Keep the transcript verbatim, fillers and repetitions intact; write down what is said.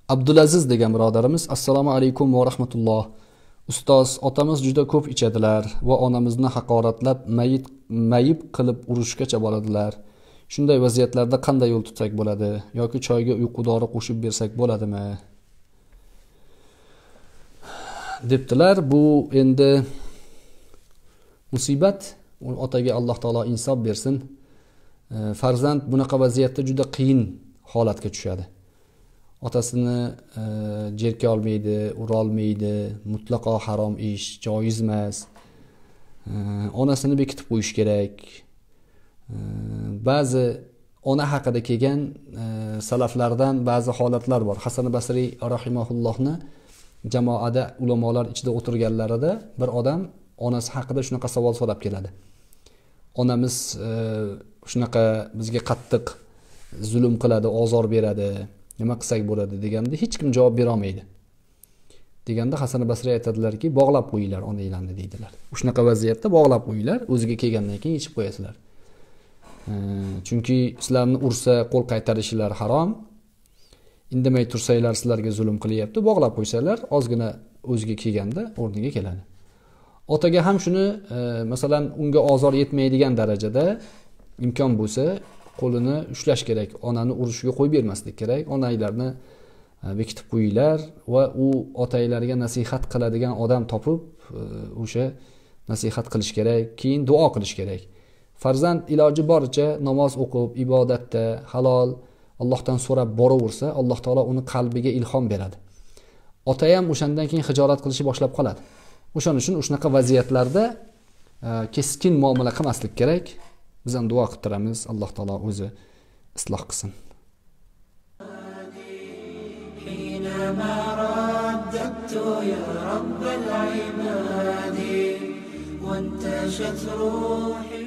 Abdulaziz degan birodarimiz: Assalomu alaykum va rahmatulloh. Ustoz, otamiz juda ko'p ichadilar va onamizni haqoratlab, mayit mayib qilib urushgacha boradilar. Shunday vaziyatlarda qanday yo'l tutsak bo'ladi yoki choyga uyqu dori qo'shib bersak bo'ladimi? Debdilar. Bu endi musibat. Otaga Alloh taolo insof bersin. Farzand bunaqa vaziyatda juda qiyin holatga tushadi. Otasini e, jerka olmaydi, ura olmaydi, mutlaqo harom ish, joiz emas. E, onasini bekitib qo'yish kerak. E, ba'zi ona haqida kelgan e, salaflardan ba'zi holatlar bor. Hasan Basriy rahimahullohni jamoada ulamolar ichida o'tirganlarida bir odam onasi haqida shunaqa savol so'rab keladi. Onamiz e, shunaqa bizga qattiq zulm qiladi, ozor beradi. Nima qilsak bo'ladi deganda hech kim javob bera olmaydi. Deganda Hasan Basriy aytadilarki, bog'lab qo'yinglar onanglarni deydilar. Shunaqa vaziyatda bog'lab qo'yinglar, o'ziga kelgandan keyin yechib qo'yasizlar. E, chunki sizlarni ursa qo'l qaytarishlari harom. Indamay tursanglar sizlarga zulm qilyapti, bog'lab qo'ysanglar ozgina o'ziga kelganda o'rniga keladi. Otaga ham shuni e, masalan unga ozor yetmaydigan darajada imkon bo'lsa qo'lini ushlash kerak. Onani urushiga qo'yib bermaslik kerak. Onanglarni bekitib qo'yinglar va u otanglarga nasihat qiladigan odam topib o'sha nasihat qilish kerak, keyin duo qilish kerak. Farzand iloji boricha namoz o'qib, ibodatda halol Allohdan so'rab boraversa, Alloh taolo uni qalbiga ilhom beradi. Ota ham o'shandan keyin hijolat qilishni boshlab qoladi. O'shaning uchun o'shanaqa vaziyatlarda keskin muomala qilmaslik kerak. Biz ham duo qilib turamiz, Alloh taolo o'zi isloh qilsin. حينما رددت يا رب العباد وانتشت روحي